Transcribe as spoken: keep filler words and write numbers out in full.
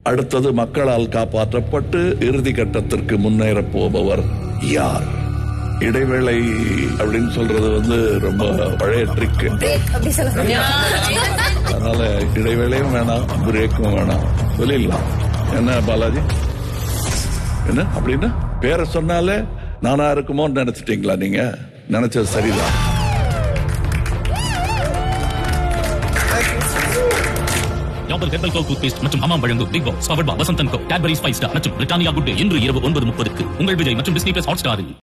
அடுத்தது மக்களால் காப்பாற்றப்பட்டு இறுதி கட்டத்திற்கு முன்னேற போபவர் யார்? இடைவேளை அப்படின்னு சொல்றது வந்து ரொம்ப பழைய ட்ரிக். அதனால இடைவேளையும் வேணாம், பிரேக்கும் வேணாம், சொல்லிடலாம். என்ன பாலாஜி, என்ன அப்படின்னா பேரை சொன்னாலே நானா இருக்குமோன்னு நினைச்சிட்டீங்களா? நீங்க நினைச்சது சரிதான். மற்றும் ஹமாம் வழங்கும் Bigg Boss powered by Vasanthan co, Cadbury's five star மற்றும் பிரிட்டானியா குட் டே இன்று இரவு ஒன்பது முப்பதுக்கு உங்கள் விஜய் மற்றும் டிஸ்னி பிளஸ் ஹாட் ஸ்டாரில்.